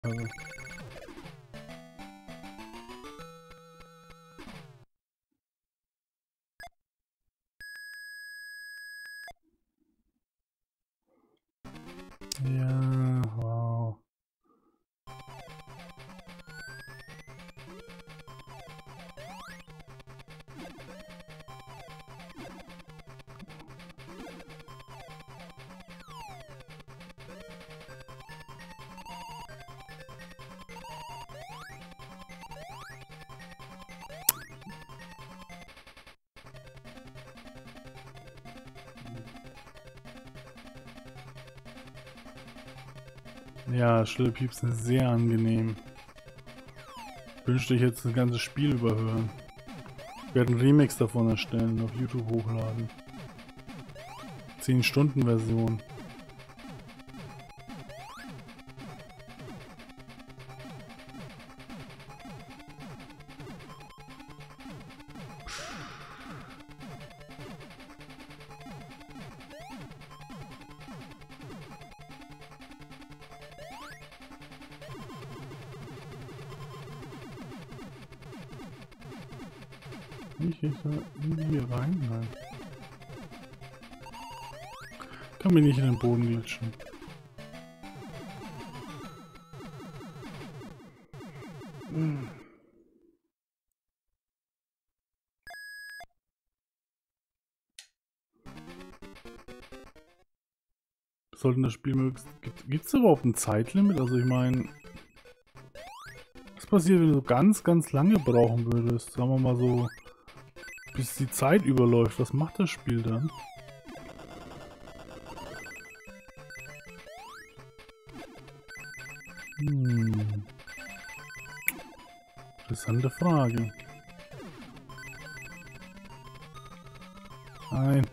Also. Ja, wow. Ja, stille Piepsen ist sehr angenehm. Wünschte ich jetzt das ganze Spiel überhören. Ich werde einen Remix davon erstellen, auf YouTube hochladen. 10-Stunden-Version. Ich da hier rein? Nein. Kann mich nicht in den Boden glitschen. Sollten das Spiel möglichst... Gibt es überhaupt ein Zeitlimit? Also ich meine... Was passiert, wenn du so ganz lange brauchen würdest? Sagen wir mal so... Bis die Zeit überläuft. Was macht das Spiel dann? Interessante Frage. Nein.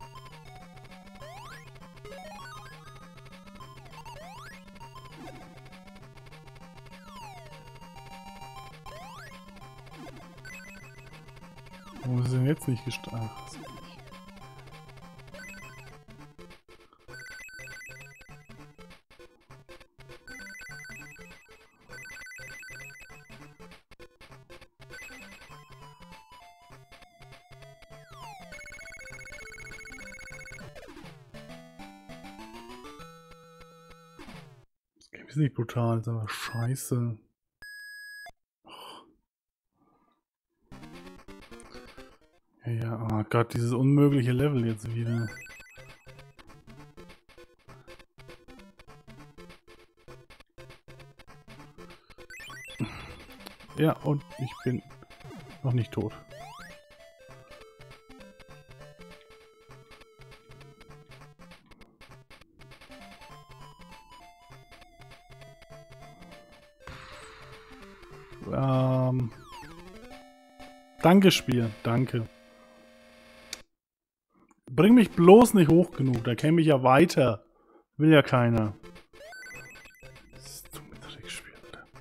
Wo ist denn jetzt nicht gestartet? Das Game ist nicht brutal, ist aber scheiße. Ja, oh Gott, dieses unmögliche Level jetzt wieder. Ja, und ich bin noch nicht tot. Danke, Spiel. Danke. Bring mich bloß nicht hoch genug, da käme ich ja weiter. Will ja keiner. Das ist ein dummes Dreckspiel,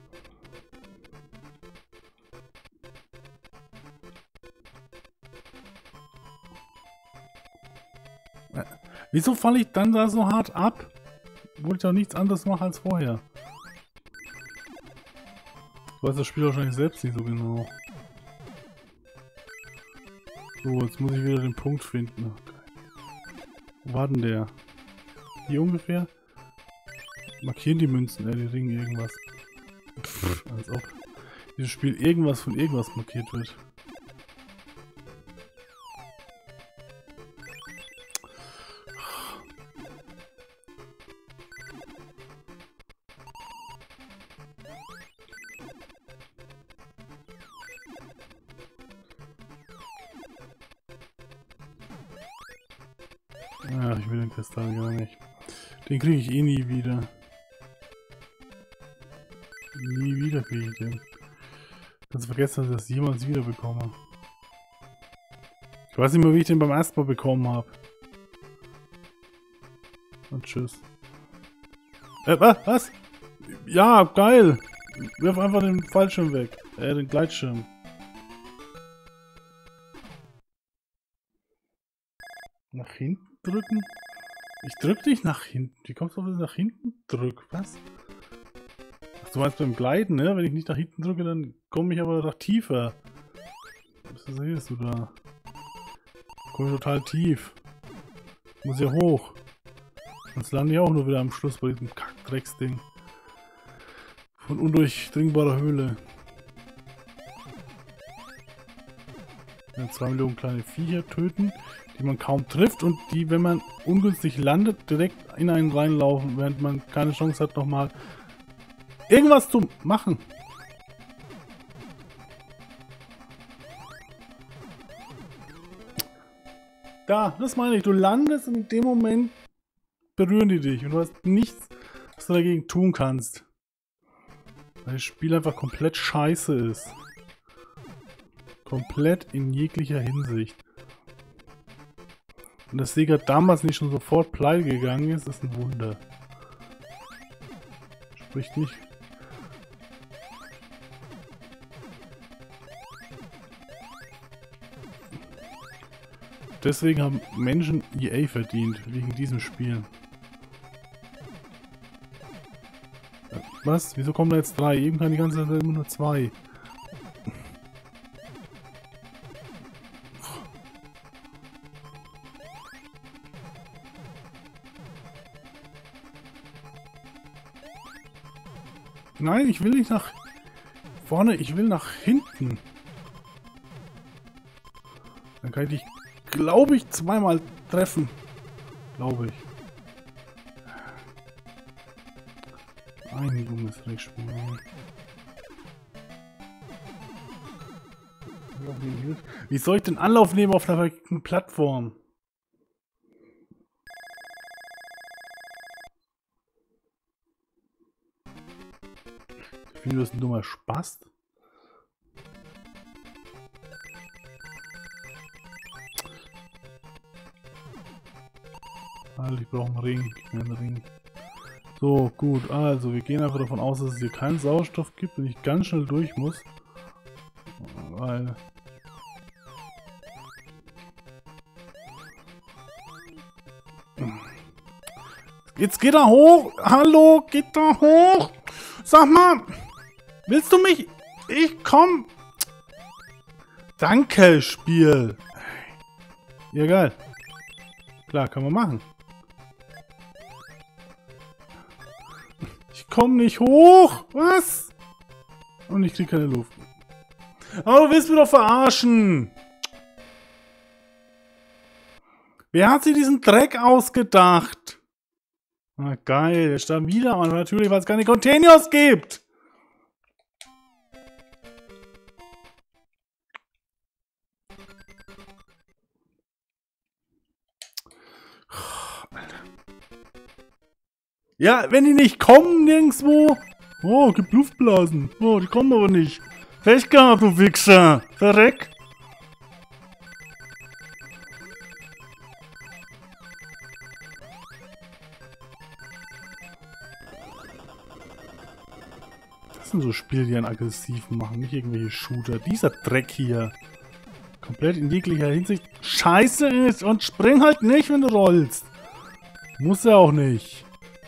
Alter. Wieso falle ich dann da so hart ab? Obwohl ich doch nichts anderes mache als vorher. Ich weiß das Spiel wahrscheinlich selbst nicht so genau. So, jetzt muss ich wieder den Punkt finden. Wo war denn der? Hier ungefähr? Markieren die Münzen, die Ringe irgendwas. Pff, als ob dieses Spiel irgendwas von irgendwas markiert wird. Ach, ich will den Kristall gar nicht. Den kriege ich eh nie wieder. Nie wieder kriege ich den. Kannst vergessen, dass ich das jemals wieder bekomme. Ich weiß nicht mehr, wie ich den beim ersten Mal bekommen habe. Und tschüss. Was? Ja, geil! Wirf einfach den Fallschirm weg. Den Gleitschirm. Nach hinten drücken? Ich drück dich nach hinten. Wie kommst du, wenn ich nach hinten drück? Was? Du meinst beim Gleiten, ne? Wenn ich nicht nach hinten drücke, dann komme ich aber noch tiefer. Was siehst du da? Komme ich total tief. Muss ja hoch. Sonst lande ich auch nur wieder am Schluss bei diesem Kackdrecksding. Von undurchdringbarer Höhle. Ja, 2 Millionen kleine Viecher töten, die man kaum trifft und die, wenn man ungünstig landet, direkt in einen reinlaufen, während man keine Chance hat, nochmal irgendwas zu machen. Da, das meine ich. Du landest und in dem Moment berühren die dich und du hast nichts, was du dagegen tun kannst. Weil das Spiel einfach komplett scheiße ist. Komplett in jeglicher Hinsicht. Und dass Sega damals nicht schon sofort pleite gegangen ist, ist ein Wunder. Spricht nicht. Deswegen haben Menschen EA verdient, wegen diesem Spiel. Was? Wieso kommen da jetzt 3? Eben kann die ganze Zeit immer nur 2. Nein, ich will nicht nach vorne, ich will nach hinten. Dann kann ich dich, glaube ich, zweimal treffen. Glaube ich. Ein dummes Dreckspiel. Wie soll ich denn Anlauf nehmen auf einer verkehrten Plattform? Ich finde, das ist ein dummer Spaß. Halt, ich brauche einen Ring. Einen Ring. So, gut. Also, wir gehen einfach davon aus, dass es hier keinen Sauerstoff gibt und ich ganz schnell durch muss. Weil... Jetzt geht er hoch! Hallo, geht da hoch! Sag mal! Willst du mich... Ich komm! Danke, Spiel! Ja, geil. Klar, kann man machen. Ich komm nicht hoch! Was? Und ich krieg keine Luft. Aber du willst mich doch verarschen! Wer hat sich diesen Dreck ausgedacht? Na geil, der stand wieder an. Natürlich, weil es keine Containers gibt. Ja, wenn die nicht kommen nirgendwo. Oh, gibt Luftblasen. Oh, die kommen aber nicht. Pech gehabt, du Wichser. Verreck. Das sind so Spiele, die einen aggressiv machen, nicht irgendwelche Shooter. Dieser Dreck hier. Komplett in jeglicher Hinsicht scheiße ist und spring halt nicht, wenn du rollst. Muss er auch nicht.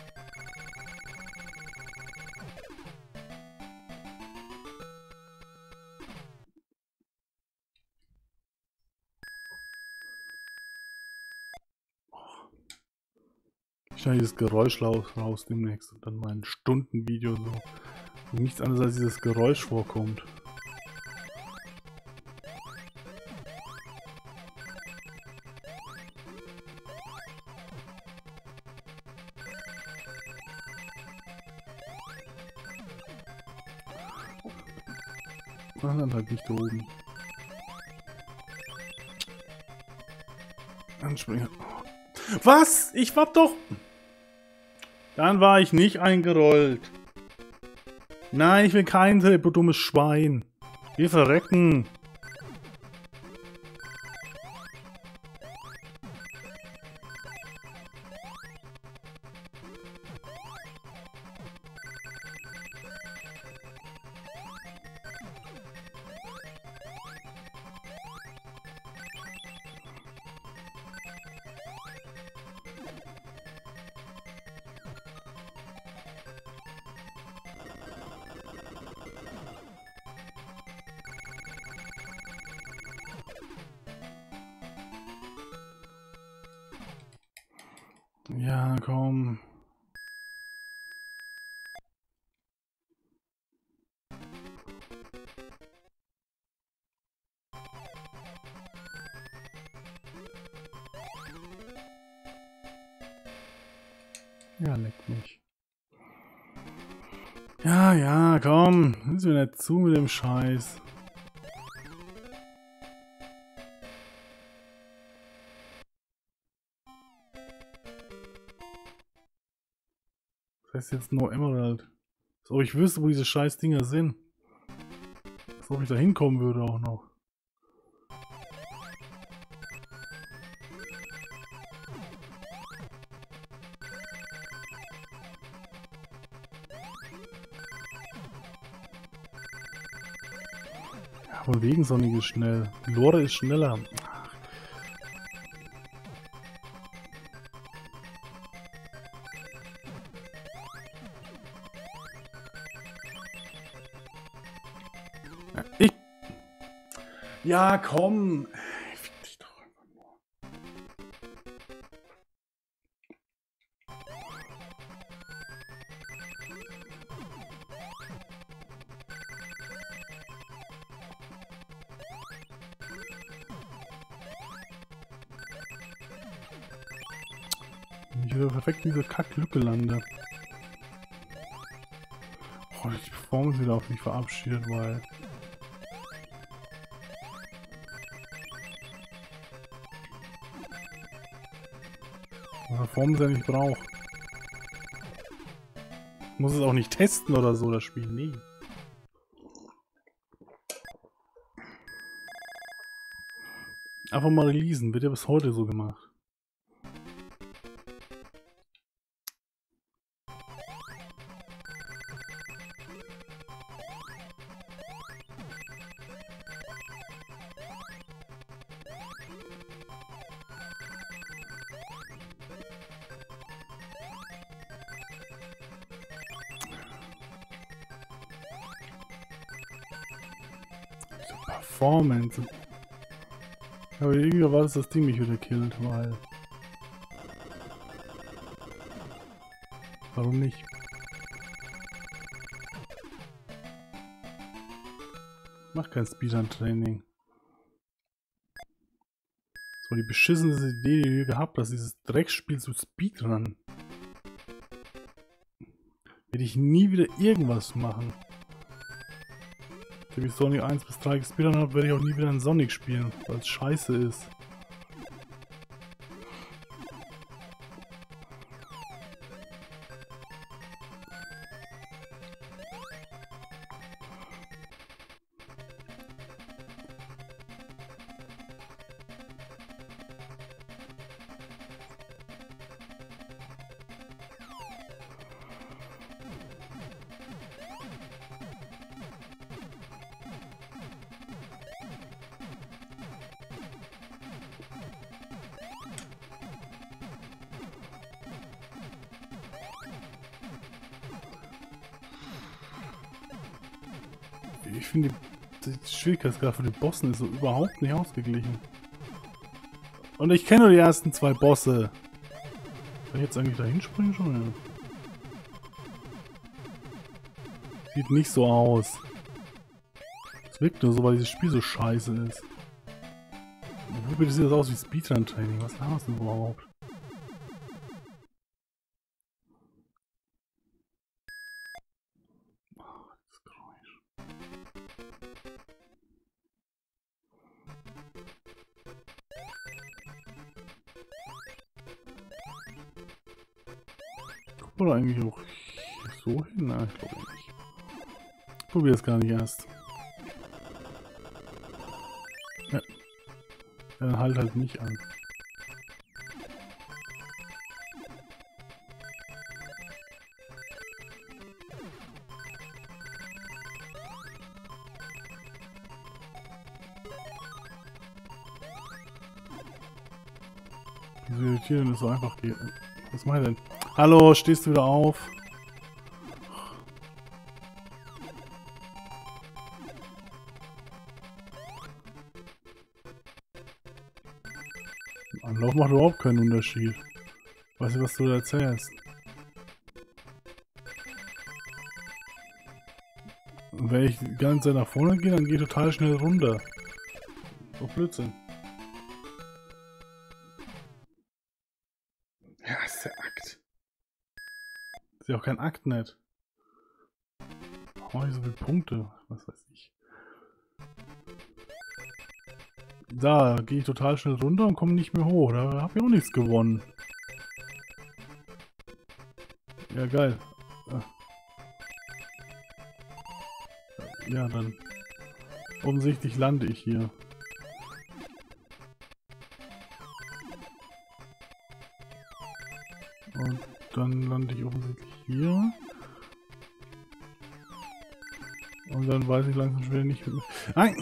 Ich schneide dieses Geräusch raus demnächst und dann mein Stundenvideo so. Wo nichts anderes als dieses Geräusch vorkommt. Ah, dann halt nicht da oben. Anspringen. Was? Ich war doch... Dann war ich nicht eingerollt. Nein, ich will kein Trip, du dummes Schwein. Wir verrecken. Ja, komm. Ja, leck mich. Ja, ja, komm. Ist mir nicht zu mit dem Scheiß. Das heißt jetzt No Emerald. Als ob ich wüsste, wo diese scheiß Dinger sind. Als ob ich da hinkommen würde auch noch. Ja, von wegen Sonic ist schnell. Lore ist schneller. Ja, komm. Fick dich doch einfach nur. Ich wieder perfekt in diese Kacklücke lande. Oh, die Performance wieder auf mich verabschiedet, weil... Performance ja nicht braucht. Muss es auch nicht testen oder so, das Spiel. Nee. Einfach mal releasen. Wird ja bis heute so gemacht. Performance. Aber irgendwie war das Ding mich wieder killt, weil... Warum nicht? Mach kein Speedrun-Training. Das war die beschissenste Idee, die wir gehabt hast, dieses Drecksspiel zu Speedrun. Werde ich nie wieder irgendwas machen. Wenn ich Sonic 1 bis 3 gespeedrun habe, werde ich auch nie wieder ein Sonic spielen, weil es scheiße ist. Ich finde, die Schwierigkeitsgrad für die Bossen ist so überhaupt nicht ausgeglichen. Und ich kenne nur die ersten 2 Bosse. Kann ich jetzt eigentlich da hinspringen schon? Ja. Sieht nicht so aus. Es wirkt nur so, weil dieses Spiel so scheiße ist. Wie bitte sieht das aus wie Speedrun-Training? Was laberst du überhaupt? Oder eigentlich auch so hin? Nein, ich glaube nicht. Ich probiere es gar nicht erst. Ja. Dann halt nicht an. Wieso irritieren das so einfach geht? Was mache ich denn? Hallo, stehst du wieder auf? Anlauf macht überhaupt keinen Unterschied. Weißt du, was du da erzählst? Und wenn ich die ganze Zeit nach vorne gehe, dann gehe ich total schnell runter. Oh, Blödsinn. Ja, ist der Akt. Ist ja auch kein Akt nicht. Warum habe ich so viele Punkte? Was weiß ich. Da gehe ich total schnell runter und komme nicht mehr hoch. Da habe ich auch nichts gewonnen. Ja, geil. Ja, dann. Offensichtlich lande ich hier. Und dann lande ich offensichtlich hier. Und dann weiß ich langsam schwer nicht mehr. Nein!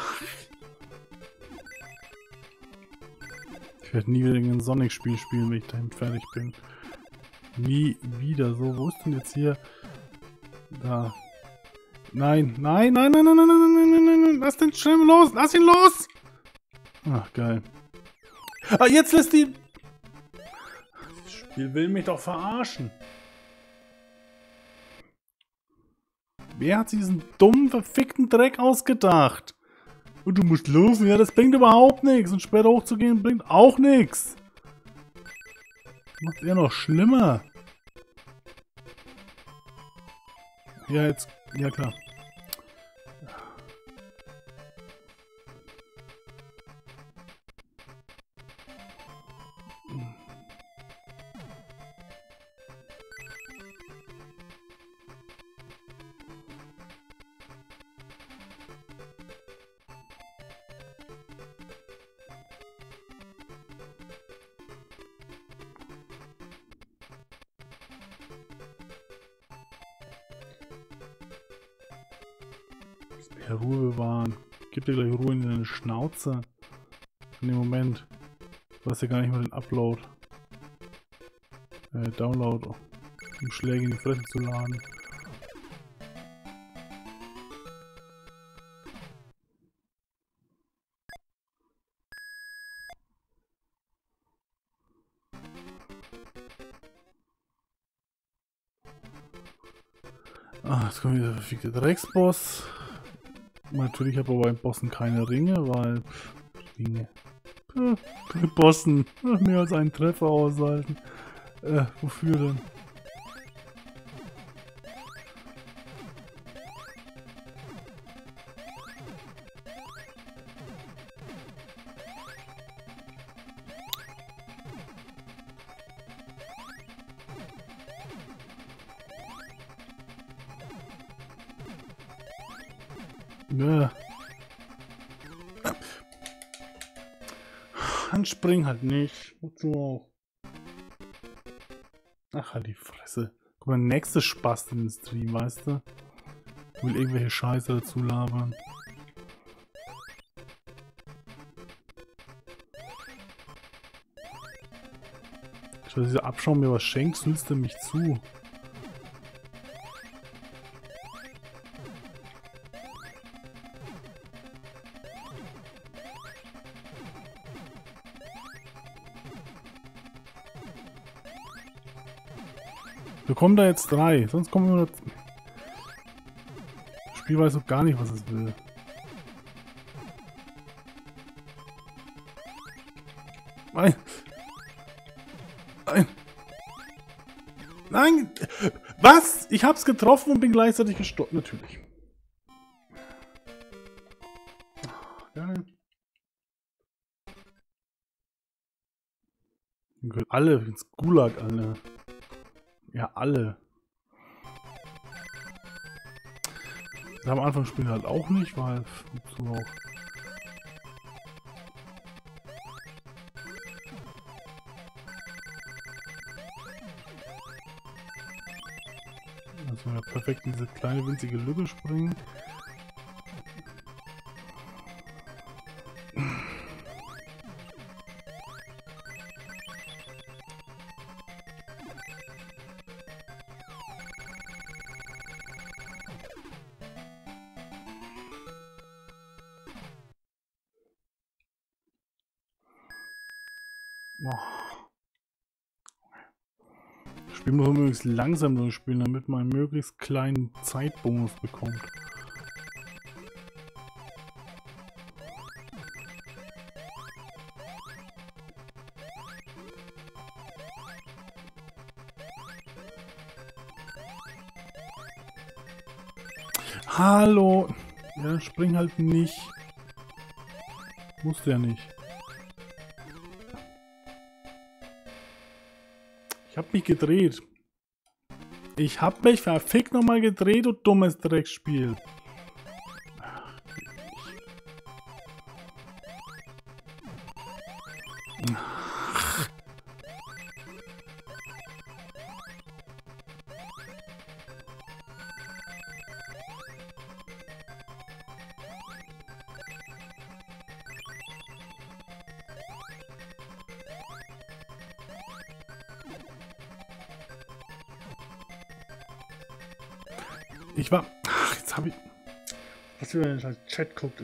Ich werde nie wieder ein Sonic-Spiel spielen, wenn ich damit fertig bin. Nie wieder so. Wo ist denn jetzt hier? Da. Nein, nein, nein, nein, nein, nein, nein, nein, nein, nein, nein. Lass den Schirm los! Lass ihn los! Ach, geil. Ah, jetzt lässt die... Das Spiel will mich doch verarschen. Wer hat sich diesen dummen, verfickten Dreck ausgedacht? Und du musst los, ja, das bringt überhaupt nichts. Und später hochzugehen bringt auch nichts. Macht eher noch schlimmer. Ja, jetzt, ja klar. Ja, Ruhe bewahren. Gib dir gleich Ruhe in deine Schnauze. In dem Moment. Du hast ja gar nicht mal den Upload. Download. Um Schläge in die Fresse zu laden. Ah, jetzt kommt wieder der verfickte Drecksboss. Natürlich habe ich aber bei Bossen keine Ringe, weil... Ringe. Bei Bossen mehr als einen Treffer aushalten. Wofür denn? Ja. Anspringen halt nicht. Wozu auch? Ach, halt die Fresse. Guck mal, nächste Spaß in den Stream, weißt du? Will irgendwelche Scheiße dazu labern. Ich will diese Abschau mir was schenkst, willst du mich zu? Wir kommen da jetzt 3, sonst kommen wir nur... Das Spiel weiß auch gar nicht, was es will. Nein! Nein! Nein! Was? Ich hab's getroffen und bin gleichzeitig gestorben. Natürlich. Geil. Alle ins Gulag, alle. Ja, alle. Am Anfang spielen halt auch nicht, weil so auch. Also ja, perfekt in diese kleine winzige Lücke springen. Oh. Das Spiel muss man möglichst langsam durchspielen, damit man einen möglichst kleinen Zeitbonus bekommt. Hallo! Ja, spring halt nicht. Musst ja nicht. Ich hab mich gedreht. Ich hab mich verfickt nochmal gedreht, du dummes Drecksspiel. Ich war... Ach, jetzt habe ich... Was über den Chat guckt,